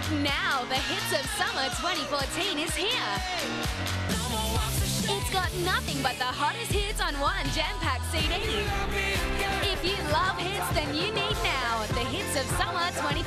Now the hits of summer 2014 is here. It's got nothing but the hottest hits on one jam-packed CD. If you love hits, then you need now the hits of summer 2014.